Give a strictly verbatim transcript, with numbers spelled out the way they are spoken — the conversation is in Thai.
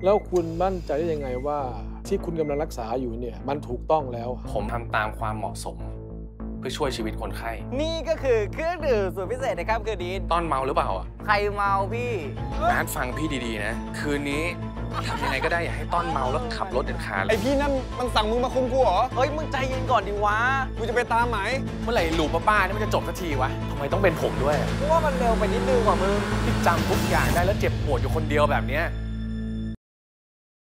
แล้วคุณมั่นใจได้ยังไงว่าที่คุณกำลังรักษาอยู่เนี่ยมันถูกต้องแล้วผมทำตามความเหมาะสมเพื่อช่วยชีวิตคนไข้นี่ก็คือเครื่องดื่มสูตรพิเศษนะครับคืนนี้ต้อนเมาหรือเปล่าอ่ะใครเมาพี่นัดฟังพี่ดีๆนะคืนนี้ทำยังไงก็ได้อย่าให้ต้อนเมาแล้วขับรถเด็ดขาดไอพี่นั่นมันสั่งมึงมาคุมกูเหรอเฮ้ยมึงใจเย็นก่อนดิวะกูจะไปตามไหมเมื่อไหร่ลูปป้าๆนี่มันจะจบสักทีวะทำไมต้องเป็นผมด้วยกูว่ามันเร็วไปนิดนึงกว่ามึงที่จำทุกอย่างได้แล้วเจ็บปวดอยู่คนเดียวแบบเนี้ย